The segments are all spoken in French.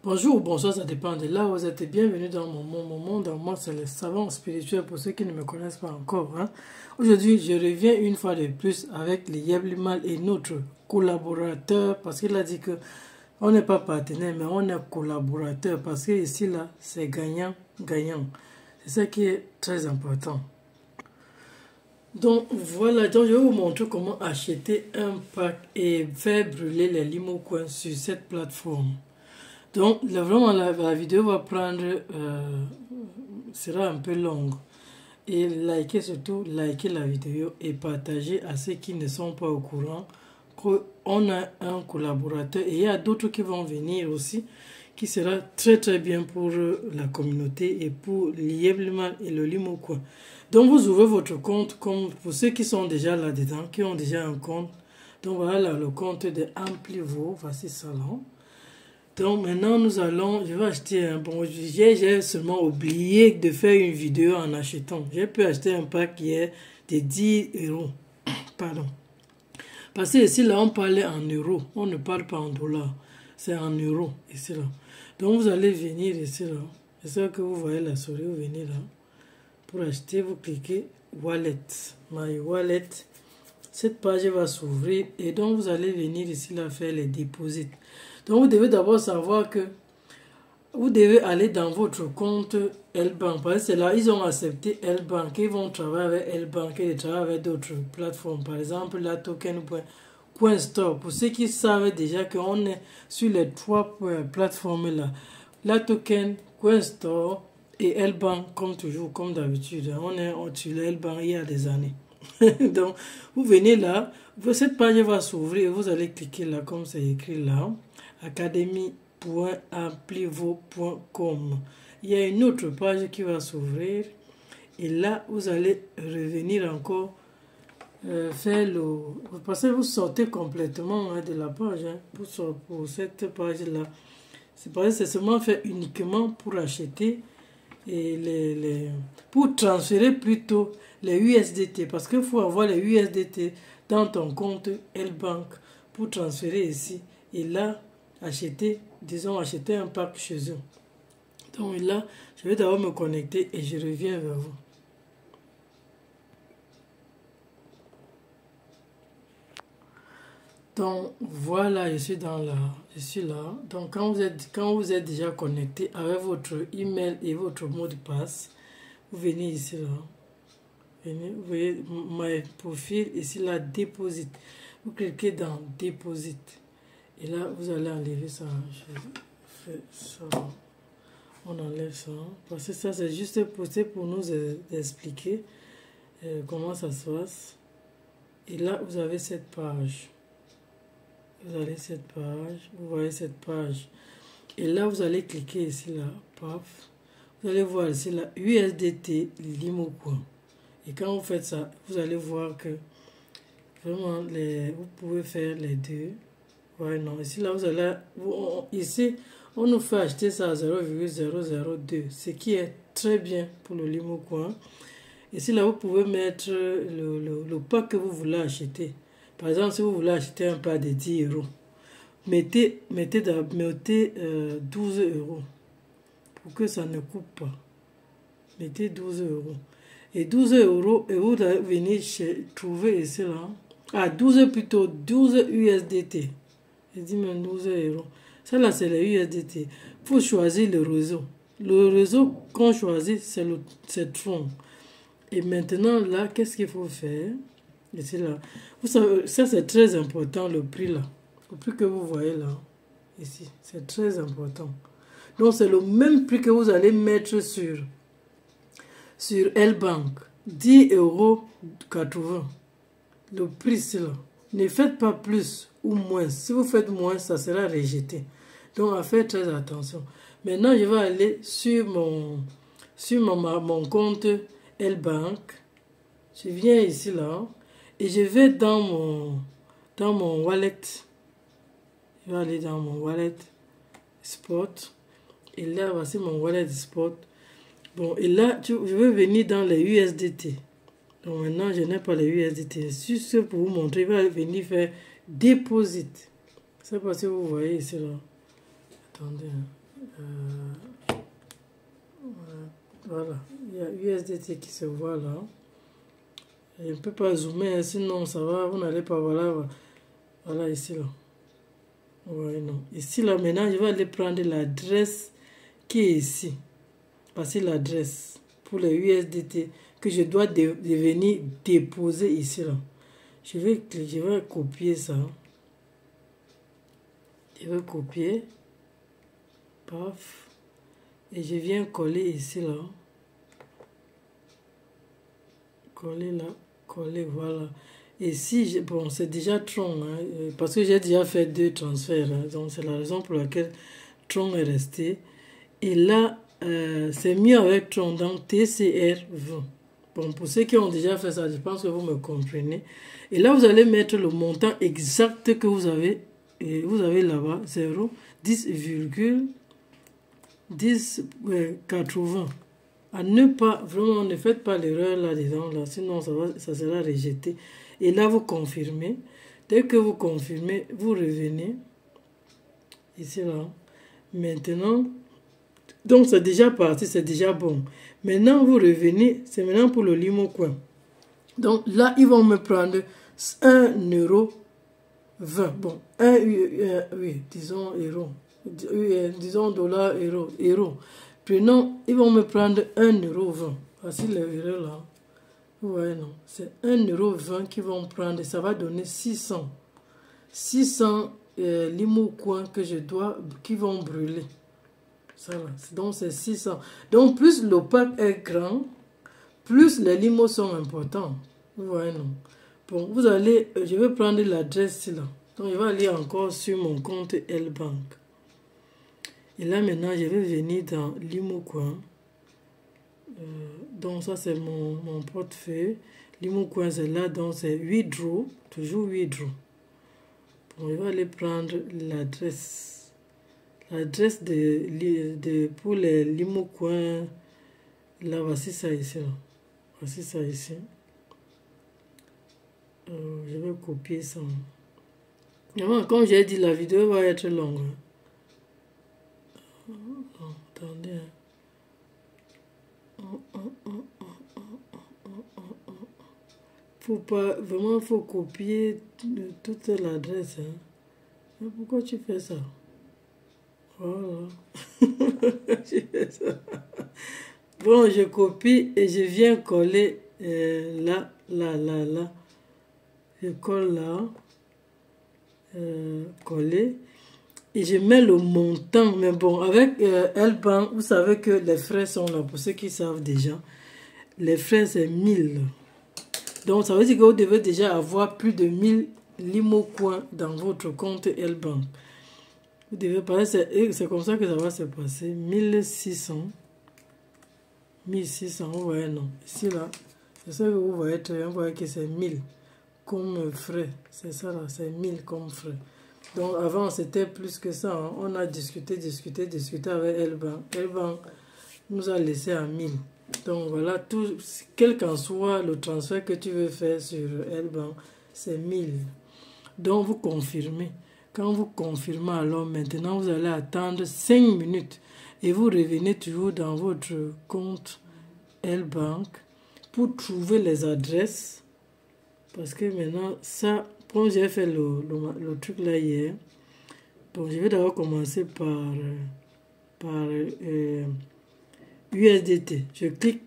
Bonjour ou bonsoir, ça dépend de là où vous êtes. Bienvenue dans mon monde. Moi, c'est le savant spirituel pour ceux qui ne me connaissent pas encore. Aujourd'hui, je reviens une fois de plus avec les Yeblimal et notre collaborateur parce qu'il a dit que on n'est pas partenaire, mais on est collaborateur parce que ici, là, c'est gagnant-gagnant. C'est ça qui est très important. Donc voilà, donc je vais vous montrer comment acheter un pack et faire brûler les limocoins sur cette plateforme. Donc vraiment la vidéo va prendre, sera un peu longue. Et surtout likez la vidéo et partagez à ceux qui ne sont pas au courant qu'on a un collaborateur et il y a d'autres qui vont venir aussi qui sera très bien pour la communauté et pour l'Yeblimal et le Limocoin. Donc vous ouvrez votre compte comme pour ceux qui sont déjà là-dedans, qui ont déjà un compte. Donc voilà le compte de Amplivo, voici ça là. Donc maintenant je vais acheter un bon, j'ai seulement oublié de faire une vidéo en achetant. J'ai pu acheter un pack qui est de 10 euros. Pardon. Parce que ici là on parlait en euros, on ne parle pas en dollars. C'est en euros ici là. Donc vous allez venir ici là. C'est ça que vous voyez la souris, vous venez là. Pour acheter, vous cliquez Wallet, My Wallet. Cette page va s'ouvrir et donc vous allez venir ici là faire les dépôts. Donc vous devez d'abord savoir que vous devez aller dans votre compte L-Bank. Parce que c'est là, ils ont accepté L-Bank. Ils vont travailler avec L-Bank et ils travaillent avec d'autres plateformes. Par exemple, la token.store. Pour ceux qui savent déjà qu'on est sur les trois plateformes là. La token.store et L-Bank, comme toujours, comme d'habitude. On est sur L-Bank il y a des années. Donc, vous venez là. Cette page va s'ouvrir et vous allez cliquer là, comme c'est écrit là. academy.amplivo.com. Il y a une autre page qui va s'ouvrir et là vous allez revenir encore faire le, parce que vous sortez complètement de la page pour cette page là. C'est parce que c'est seulement fait uniquement pour acheter et pour transférer plutôt les USDT parce qu'il faut avoir les USDT dans ton compte L-Bank pour transférer ici et là acheter un pack chez eux. Donc là, je vais d'abord me connecter et je reviens vers vous. Donc voilà, je suis là. Donc quand vous êtes déjà connecté avec votre email et votre mot de passe, vous venez ici là. Vous voyez mon profil ici là, Deposit. Vous cliquez dans Deposit. Et là, vous allez enlever ça. Je fais ça. On enlève ça. Parce que ça, c'est juste pour nous expliquer comment ça se passe. Et là, vous avez cette page. Vous avez cette page. Vous voyez cette page. Et là, vous allez cliquer ici, là. Paf. Vous allez voir ici, là, USDT Limocoin. Et quand vous faites ça, vous allez voir que vraiment, vous pouvez faire les deux. Ouais, non, ici, là, vous allez, ici, on nous fait acheter ça à 0,002, ce qui est très bien pour le Limocoin. Ici, là, vous pouvez mettre le pack que vous voulez acheter. Par exemple, si vous voulez acheter un pack de 10 euros, mettez 12 euros pour que ça ne coupe pas. Mettez 12 euros. Et 12 euros, et vous allez venir trouver ici, là. Ah, 12 plutôt, 12 USDT. Je dis même 12 euros. Ça là, c'est les USDT. Il faut choisir le réseau. Le réseau qu'on choisit, c'est Tron. Et maintenant, là, qu'est-ce qu'il faut faire? Ici, là. Vous savez, ça, c'est très important, le prix, là. Le prix que vous voyez, là. Ici, c'est très important. Donc, c'est le même prix que vous allez mettre sur L-Bank. 10,80 euros. Le prix, c'est là. Ne faites pas plus ou moins. Si vous faites moins, ça sera rejeté. Donc, à faire très attention. Maintenant, je vais aller sur mon compte L-Bank. Je viens ici, là. Et je vais dans mon wallet. Je vais aller dans mon wallet spot. Et là, voici mon wallet spot. Bon, et là, je vais venir dans les USDT. Donc maintenant, je n'ai pas les USDT. Juste pour vous montrer, il va venir faire Deposit. C'est parce que vous voyez ici là. Attendez. Voilà, il y a USDT qui se voit là. Je ne peux pas zoomer, sinon ça va, vous n'allez pas voir. Voilà, ici là. Ouais, non. Ici là, maintenant, je vais aller prendre l'adresse qui est ici. Voici l'adresse pour les USDT que je dois venir déposer ici là. Je vais copier ça. Je vais copier. Paf. Et je viens coller ici là. Coller là. Coller, voilà. Et si, bon, c'est déjà Tron, hein, parce que j'ai déjà fait 2 transferts. Hein, donc c'est la raison pour laquelle Tron est resté. Et là, c'est mieux avec Tron, donc TCR20. Bon, pour ceux qui ont déjà fait ça, je pense que vous me comprenez. Et là, vous allez mettre le montant exact que vous avez. Et vous avez là-bas 10,1080. À ne pas, vraiment, ne faites pas l'erreur là-dedans, là, sinon ça sera rejeté. Et là, vous confirmez. Dès que vous confirmez, vous revenez. Ici, là. Maintenant, donc c'est déjà parti, c'est déjà bon. Maintenant, vous revenez, c'est maintenant pour le Limocoin. Donc là, ils vont me prendre 1,20 €. Bon, oui, disons euro. Disons dollar, euro. Prenons, ils vont me prendre 1,20 €. Voici le euro là. Ouais, non. C'est 1,20 € qu'ils vont prendre. Ça va donner 600. 600 Limocoins que je dois, qui vont brûler. Ça va. Donc c'est 600. Donc plus le pack est grand, plus les limos sont importants. Vous voyez, non. Bon, vous allez, je vais prendre l'adresse là. Donc je vais aller encore sur mon compte L-Bank. Et là maintenant, je vais venir dans Limocoin. Donc ça c'est mon portefeuille. Limocoin c'est là, donc c'est 8 draws, toujours 8 draws. Bon, je vais aller prendre l'adresse. L'adresse pour les Limocoin. Là, voici ça ici. Là. Voici ça ici. Je vais copier ça. Comme j'ai dit, la vidéo va être longue. Attendez. Faut pas, vraiment, faut copier toute l'adresse. Hein. Mais pourquoi tu fais ça? Voilà. Tu fais ça. Bon, je copie et je viens coller là. Je colle là. Coller. Et je mets le montant. Mais bon, avec L-Bank, vous savez que les frais sont là. Pour ceux qui savent déjà, les frais c'est 1000. Donc, ça veut dire que vous devez déjà avoir plus de 1000 Limocoins dans votre compte L-Bank. Vous devez parler, c'est comme ça que ça va se passer. 1600. 1600, vous voyez, non. Ici, là, c'est ça que vous voyez très bien. Vous voyez que c'est 1000 comme frais. C'est ça, là, c'est 1000 comme frais. Donc, avant, c'était plus que ça. Hein. On a discuté avec L-Bank. L-Bank nous a laissé à 1000. Donc voilà, tout, quel qu'en soit le transfert que tu veux faire sur L-Bank, c'est 1000. Donc vous confirmez. Quand vous confirmez, alors maintenant vous allez attendre 5 minutes et vous revenez toujours dans votre compte L-Bank pour trouver les adresses. Parce que maintenant, ça, comme j'ai fait le truc là hier, bon, je vais d'abord commencer par USDT. Je clique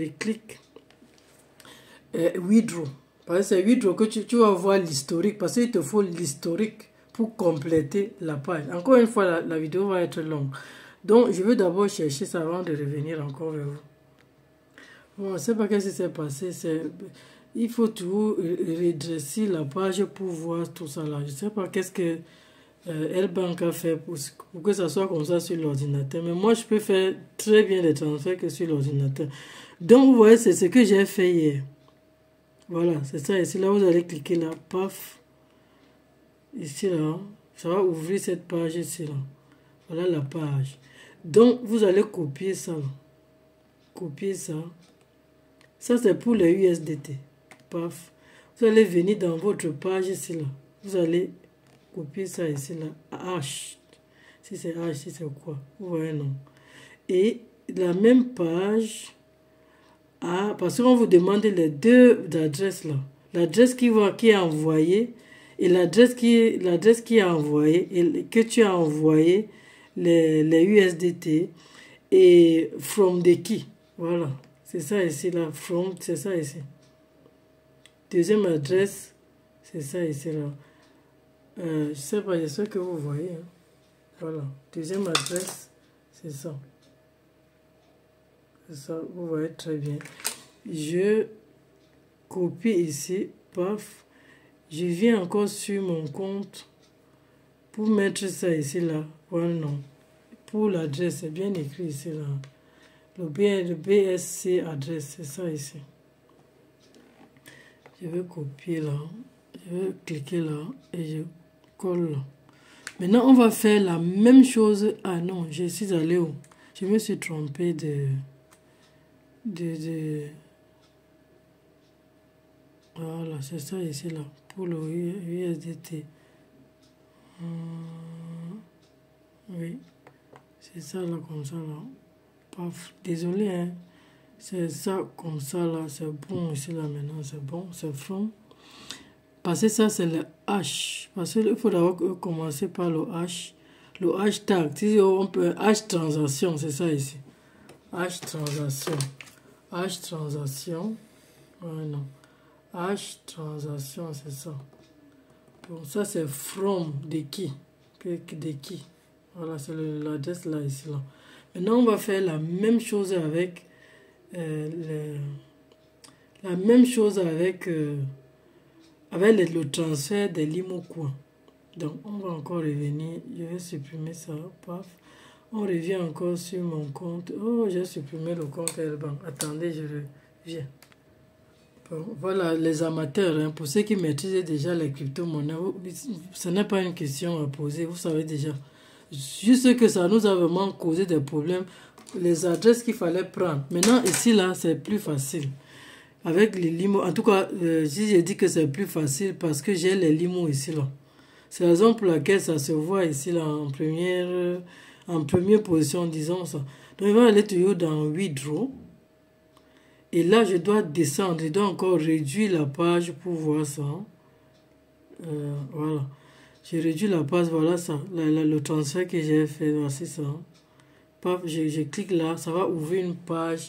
withdraw. Parce que c'est withdraw que tu vas voir l'historique. Parce qu'il te faut l'historique pour compléter la page. Encore une fois, la vidéo va être longue. Donc, je vais d'abord chercher ça avant de revenir encore vers vous. Bon, je ne sais pas qu'est-ce qui s'est passé. Il faut toujours redresser la page pour voir tout ça là. Je ne sais pas qu'est-ce que L-Bank a fait pour que ça soit comme ça sur l'ordinateur. Mais moi, je peux faire très bien les transferts que sur l'ordinateur. Donc, vous voyez, c'est ce que j'ai fait hier. Voilà, c'est ça. Ici, là, vous allez cliquer là. Paf. Ici, là. Ça va ouvrir cette page ici, là. Voilà la page. Donc, vous allez copier ça. Là. Copier ça. Ça, c'est pour les USDT. Paf. Vous allez venir dans votre page ici, là. Vous allez copier ça ici, là. H. si c'est H, si c'est quoi. Vous voyez, non. Et la même page a, parce qu'on vous demande les deux adresses là. L'adresse qui est envoyée et l'adresse qui est envoyée et que tu as envoyé les USDT et from de qui. Voilà. C'est ça ici là. From, c'est ça ici. Deuxième adresse, c'est ça ici là. Je sais pas, j'espère que vous voyez. Hein. Voilà. Deuxième adresse, c'est ça. C'est ça, vous voyez très bien. Je copie ici, paf. Je viens encore sur mon compte pour mettre ça ici là. Voilà, non. Pour l'adresse, c'est bien écrit ici là. Le BSC adresse, c'est ça ici. Je vais copier là. Je vais cliquer là et je colle là. Maintenant, on va faire la même chose. Ah non, je suis allé où? Je me suis trompé de... Voilà, c'est ça ici là. Pour le USDT. Oui. C'est ça là, comme ça là. Paf. Désolé, hein. C'est ça comme ça là. C'est bon ici là maintenant. C'est bon. C'est from. Parce que ça, c'est le H. Parce qu'il faut d'abord commencer par le H. Le hashtag. Si on peut. H transaction, c'est ça ici. H transaction. H transaction. Non. H transaction, c'est ça. Bon, ça, c'est from de qui. De qui. Voilà, c'est l'adresse là, ici là. Maintenant, on va faire la même chose avec. La même chose avec. Avec le transfert des Limocoin. Donc, on va encore revenir. Je vais supprimer ça. Paf. On revient encore sur mon compte. Oh, j'ai supprimé le compte Airbank. Attendez, je reviens. Bon, voilà, les amateurs, hein, pour ceux qui maîtrisent déjà les crypto-monnaies, ce n'est pas une question à poser, vous savez déjà. Juste que ça nous a vraiment causé des problèmes. Les adresses qu'il fallait prendre. Maintenant, ici, là, c'est plus facile. Avec les limos, en tout cas, si j'ai dit que c'est plus facile parce que j'ai les limos ici là. C'est la raison pour laquelle ça se voit ici là en première position, disons ça. Donc il va aller toujours dans Withdraw. Et là, je dois descendre, je dois encore réduire la page pour voir ça. Voilà. J'ai réduit la page, voilà ça. Le transfert que j'ai fait, voici ça. Paf, je clique là, ça va ouvrir une page.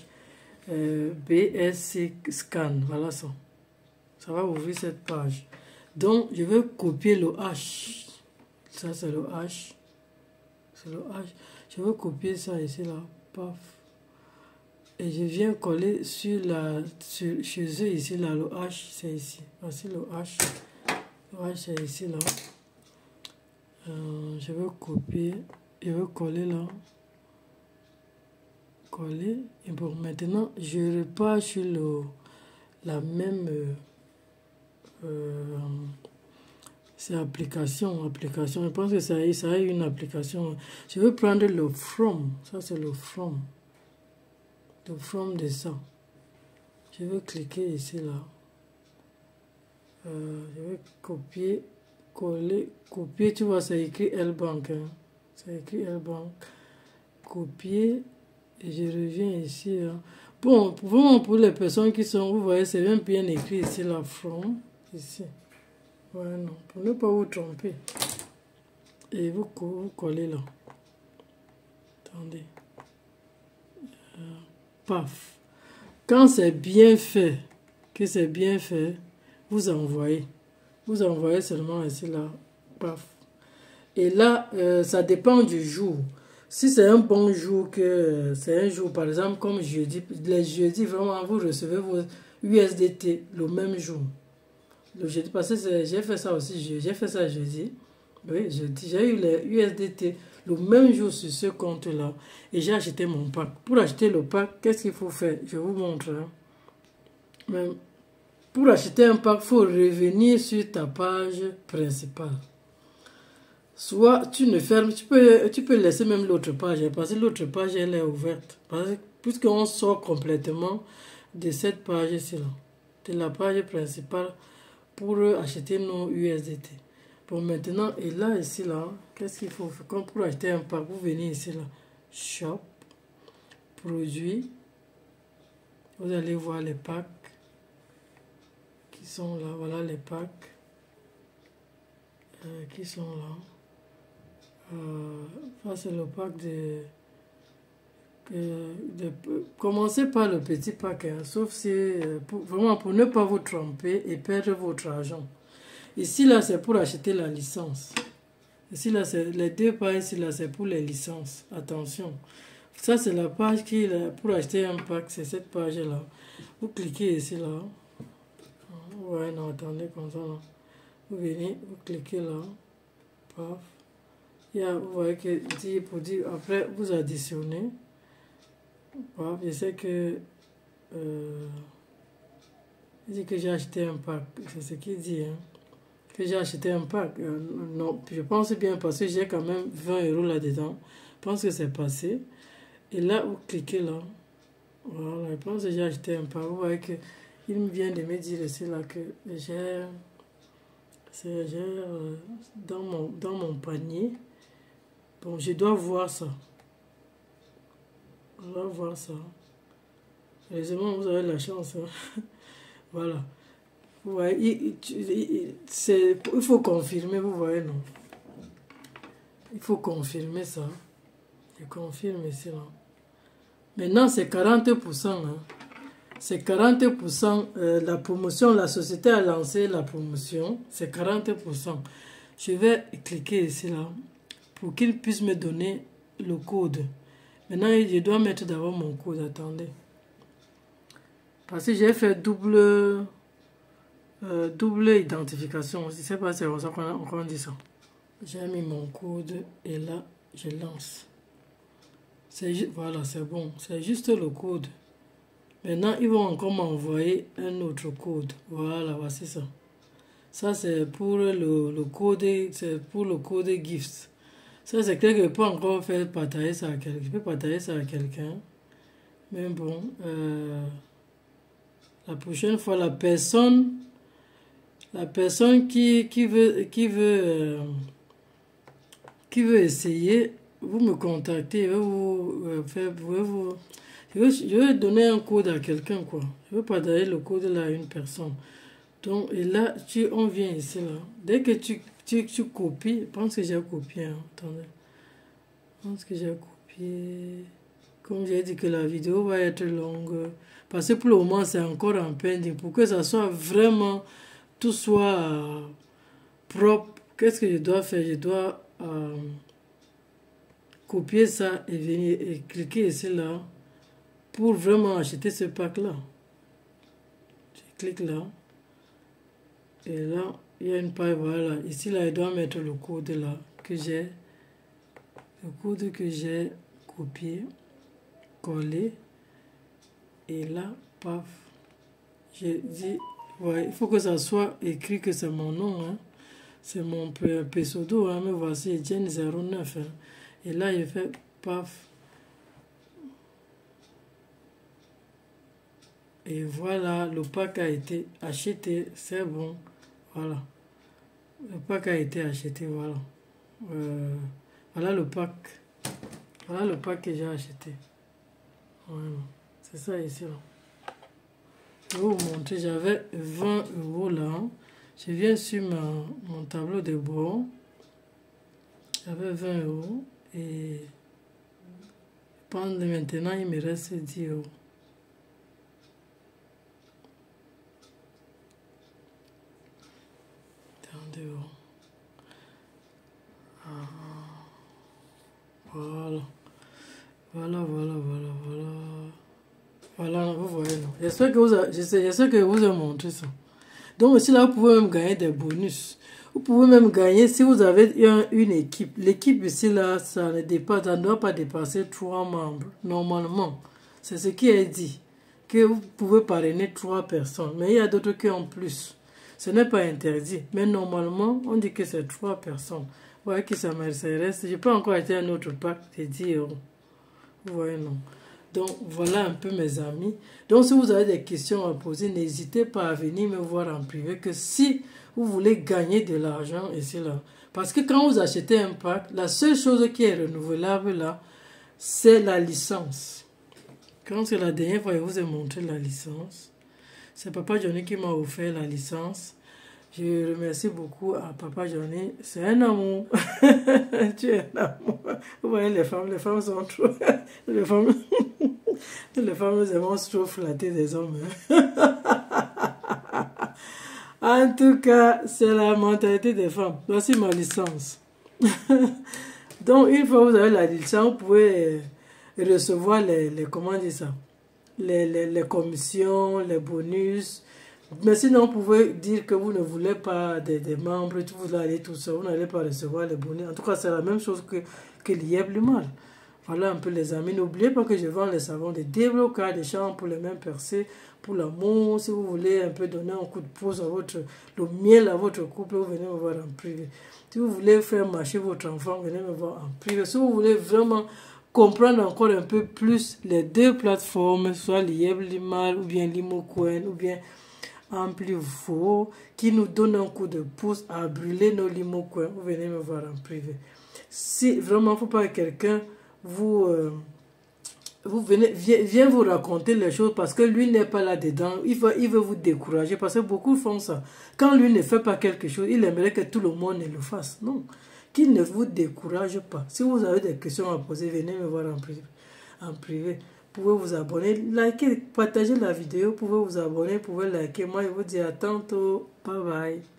BSC scan, voilà ça. Ça va ouvrir cette page. Donc, je vais copier le H. Ça, c'est le H. C'est le H. Je vais copier ça ici, là. Paf. Et je viens coller sur chez eux ici, là. Le H, c'est ici. Voici le H. Le H, c'est ici, là. Je vais copier. Je vais coller là. Coller. Et bon, maintenant, je repars sur la même... c'est application. Je pense que ça a une application. Je vais prendre le from. Ça, c'est le from. Le from de ça. Je vais cliquer ici, là. Je vais copier, coller, copier. Tu vois, c'est écrit L-Bank. Hein. C'est écrit L-Bank. Copier. Et je reviens ici. Hein. Bon, pour les personnes qui sont, vous voyez, c'est même bien écrit ici, là, from. Ici. Ouais, non, pour ne pas vous tromper. Et vous collez là. Attendez. Paf. Quand c'est bien fait, vous envoyez. Vous envoyez seulement ici là. Paf. Et là, ça dépend du jour. Si c'est un bon jour, c'est un jour, par exemple, comme jeudi, les jeudis, vraiment, vous recevez vos USDT le même jour. Le jeudi, parce que j'ai fait ça aussi, j'ai fait ça jeudi. Oui, jeudi, j'ai eu les USDT le même jour sur ce compte-là. Et j'ai acheté mon pack. Pour acheter le pack, qu'est-ce qu'il faut faire? Je vous montre. Hein. Mais pour acheter un pack, il faut revenir sur ta page principale. Soit tu ne fermes, tu peux laisser même l'autre page, parce que l'autre page, elle est ouverte. Puisqu'on sort complètement de cette page-ci, de la page principale, pour acheter nos USDT. Bon, maintenant, et là, ici, là, qu'est-ce qu'il faut faire? Comme pour acheter un pack, vous venez ici, là, shop, produits, vous allez voir les packs qui sont là, voilà les packs qui sont là. Ça, c'est le pack commencez par le petit pack, hein, sauf si, vraiment pour ne pas vous tromper et perdre votre argent. Ici, là, c'est pour acheter la licence. Ici, là, c'est les deux pages, ici, là, c'est pour les licences. Attention. Ça, c'est la page qui est pour acheter un pack. C'est cette page-là. Vous cliquez ici, là. Ouais, non, attendez, comme ça, là. Vous venez, vous cliquez là. Paf. Vous voyez que dit pour dire, après, vous additionnez. Paf, je sais que... il dit que j'ai acheté un pack. C'est ce qu'il dit, hein. Que j'ai acheté un pack. Non, je pense bien parce que j'ai quand même 20 € là-dedans. Je pense que c'est passé. Et là, vous cliquez là. Voilà, je pense que j'ai acheté un pack. Vous voyez que il me vient de me dire ici là que j'ai dans mon panier. Bon, je dois voir ça. Je dois voir ça. Heureusement, vous avez la chance. Hein. Voilà. Vous voyez, il faut confirmer, vous voyez, non? Il faut confirmer ça. Je confirme ici, là. Maintenant, c'est 40%. Hein. C'est 40%. La promotion, la société a lancé la promotion. C'est 40%. Je vais cliquer ici, là, pour qu'il puisse me donner le code. Maintenant, je dois mettre d'abord mon code. Attendez. Parce que j'ai fait double identification. Je ne sais pas si c'est ça qu'on dit ça. J'ai mis mon code et là, je lance. Voilà, c'est bon. C'est juste le code. Maintenant, ils vont encore m'envoyer un autre code. Voilà, voici ça. Ça, c'est pour le code, c'est pour le code GIFT. Ça, c'est quelque que je peux encore faire partager ça à quelqu'un. Je peux partager ça à quelqu'un. Mais bon, la prochaine fois, la personne qui veut essayer, vous me contactez, je vais donner un code à quelqu'un, quoi. Je vais partager le code là à une personne. Donc, et là, on vient ici, là. Dès que tu copies, je pense que j'ai copié, hein. Attendez. Je pense que j'ai copié. Comme j'ai dit que la vidéo va être longue. Parce que pour le moment, c'est encore en pending. Pour que ça soit vraiment, tout soit propre. Qu'est-ce que je dois faire? Je dois copier ça et venir et cliquer ici, là. Pour vraiment acheter ce pack-là. Je clique là. Et là, il y a une page, voilà. Ici, là, je dois mettre le code là que j'ai. Le code que j'ai copié, collé. Et là, paf. J'ai dit, ouais, il faut que ça soit écrit que c'est mon nom. Hein. C'est mon pseudo. Hein, mais voici, Etienne 09. Hein. Et là, il fait paf. Et voilà, le pack a été acheté, c'est bon, voilà. Le pack a été acheté, voilà. Voilà le pack. Voilà le pack que j'ai acheté. Voilà. C'est ça ici, là. Je vais vous montrer, j'avais 20 € là. Je viens sur mon tableau de bord. J'avais 20 € et pendant maintenant, il me reste 10 €. Voilà. Voilà, vous voyez, non. J'espère que vous avez montré ça. Donc ici, là, vous pouvez même gagner des bonus. Vous pouvez même gagner si vous avez une équipe. L'équipe ici, là, ça ne doit pas dépasser 3 membres, normalement. C'est ce qui est dit. Que vous pouvez parrainer 3 personnes. Mais il y a d'autres qui ont plus. Ce n'est pas interdit. Mais normalement, on dit que c'est 3 personnes. Vous voyez que ça me reste. Je peux encore acheter un autre pack de 10 €. Vous voyez, non. Donc, voilà un peu mes amis. Donc, si vous avez des questions à poser, n'hésitez pas à venir me voir en privé. Que si vous voulez gagner de l'argent et c'est là. Parce que quand vous achetez un pack, la seule chose qui est renouvelable là, c'est la licence. Quand c'est la dernière fois que je vous ai montré la licence, c'est Papa Johnny qui m'a offert la licence. Je remercie beaucoup à Papa Johnny. C'est un amour. Tu es un amour. Vous voyez les femmes sont trop... les femmes, nous aimons trop flatter des hommes. En tout cas, c'est la mentalité des femmes. Voici ma licence. Donc, une fois que vous avez la licence, vous pouvez recevoir comment dire ça, les commissions, les bonus. Mais sinon, vous pouvez dire que vous ne voulez pas des membres, vous allez tout ça, vous n'allez pas recevoir les bonus. En tout cas, c'est la même chose que l'IEB le mal. Voilà un peu les amis. N'oubliez pas que je vends les savons de déblocage, des champs pour les mains percées, pour l'amour. Si vous voulez un peu donner un coup de pouce à le miel à votre couple, vous venez me voir en privé. Si vous voulez faire marcher votre enfant, venez me voir en privé. Si vous voulez vraiment comprendre encore un peu plus les deux plateformes, soit l'IEB Limal ou bien Limocoin ou bien Amplifo, qui nous donne un coup de pouce à brûler nos Limocoin, vous venez me voir en privé. Si vraiment il ne faut pas que quelqu'un vous vient vous raconter les choses parce que lui n'est pas là-dedans, il veut vous décourager parce que beaucoup font ça. Quand lui ne fait pas quelque chose, il aimerait que tout le monde le fasse. Non, qu'il ne vous décourage pas. Si vous avez des questions à poser, venez me voir en privé. Vous pouvez vous abonner, liker, partager la vidéo, vous pouvez vous abonner, vous pouvez liker. Moi, je vous dis à tantôt. Bye bye.